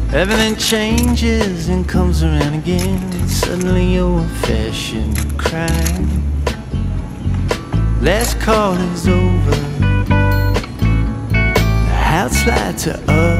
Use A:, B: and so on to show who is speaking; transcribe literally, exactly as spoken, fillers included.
A: Everything changes and comes around again. Suddenly you're a fashion crime. Last call is over. The house lights are up.